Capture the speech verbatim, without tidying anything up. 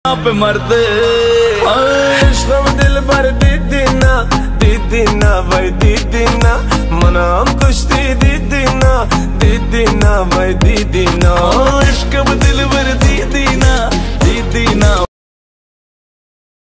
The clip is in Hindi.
आप मरते इश्क़ दिल भर दीदी ना दीदी ना भाई दीदी